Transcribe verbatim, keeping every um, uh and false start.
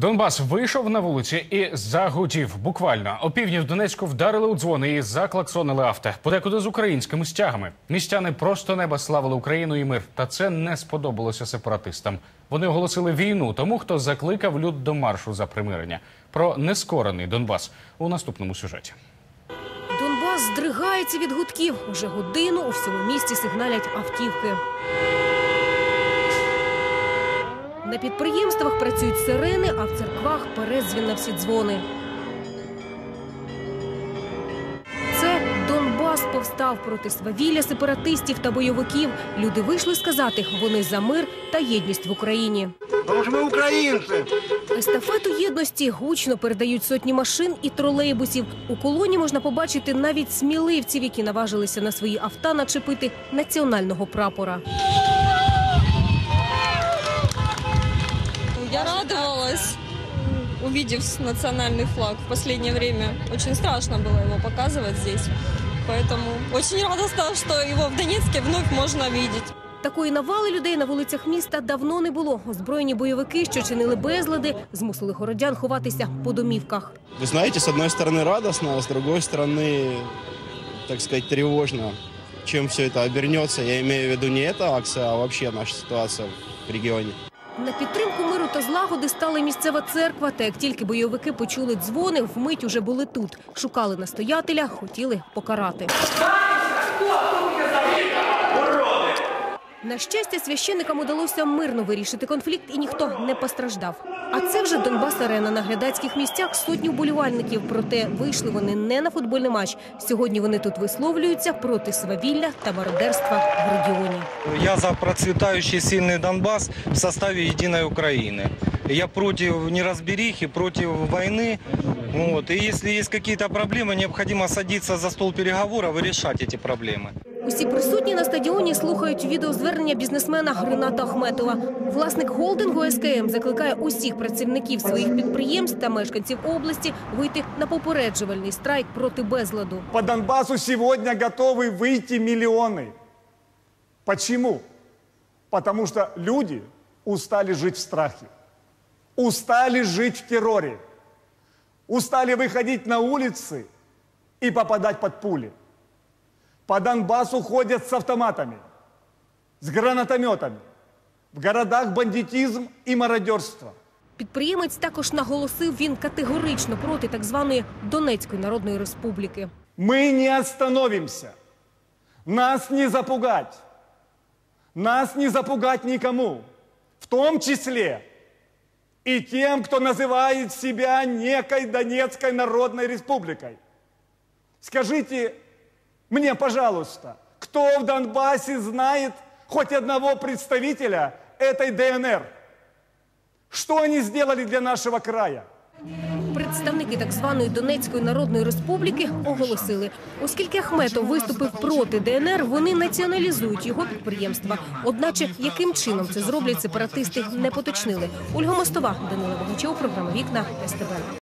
Донбас вийшов на вулиці і загудів. Буквально. Опівдні в Донецьку вдарили у дзвони і заклаксонили авто. Подекуди з українськими стягами. Містяни просто неба славили Україну і мир. Та це не сподобалося сепаратистам. Вони оголосили війну тому, хто закликав люд до маршу за примирення. Про нескорений Донбас у наступному сюжеті. Донбас здригається від гудків. Уже годину у всьому місті сигналять автівки. На підприємствах працюють сирени, а в церквах передзвін на всі дзвони. Це Донбас повстав проти свавілля сепаратистів та бойовиків. Люди вийшли сказати, вони за мир та єдність в Україні. Тому що ми українці. Естафету єдності гучно передають сотні машин і тролейбусів. У колоні можна побачити навіть сміливців, які наважилися на свої авто начепити національного прапора. Я радовалась, увидев национальный флаг. В последнее время очень страшно было его показывать здесь. Поэтому очень радостно, что его в Донецке вновь можно видеть. Такої навали людей на вулицях міста давно не було. Озброєні бойовики, що чинили безлади, змусили городян ховатися по домівках. Вы знаете, с одной стороны радостно, а с другой стороны, так сказать, тревожно. Чем все это обернется, я имею в виду не эта акция, а вообще наша ситуация в регионе. На підтримку миру та злагоди стала місцева церква. Та як тільки бойовики почули дзвони, вмить уже були тут. Шукали настоятеля, хотіли покарати. На щастя, священникам удалося мирно вирішити конфлікт і ніхто не постраждав. А це вже Донбас-арена. На глядацьких місцях сотні вболівальників. Проте вийшли вони не на футбольний матч. Сьогодні вони тут висловлюються проти свавілля та мародерства в регіоні. Я за процветающий сильный Донбасс в составе единой Украины. Я против неразберихи, против войны. Вот. И если есть какие-то проблемы, необходимо садиться за стол переговоров и решать эти проблемы. Усі присутні на стадіоні слухають відеозвернення бізнесмена Рената Ахметова. Власник холдингу ес ке ем закликає усіх працівників своїх підприємств та мешканців області вийти на попереджувальний страйк проти безладу. По Донбассу сегодня готовы выйти миллионы. Почему? Потому что люди устали жить в страхе, устали жить в терроре, устали выходить на улицы и попадать под пули. По Донбассу ходят с автоматами, с гранатометами. В городах бандитизм и мародерство. Підприємець також наголосив, він категорично проти так званої Донецької Народної Республіки. Мы не остановимся. Нас не запугать. Нас не запугать никому. В том числе и тем, кто называет себя некой Донецкой Народной Республикой. Скажите мне, пожалуйста, кто в Донбассе знает хоть одного представителя этой дэ эн эр? Что они сделали для нашего края? Представники так званої Донецької Народної Республіки оголосили, оскільки Ахметов виступив проти дэ ен ер, вони націоналізують його підприємства. Одначе, яким чином це зроблять сепаратисти, не поточнили. Ольга Мостова, Данило Богачов, програма «Вікна», ес те бе.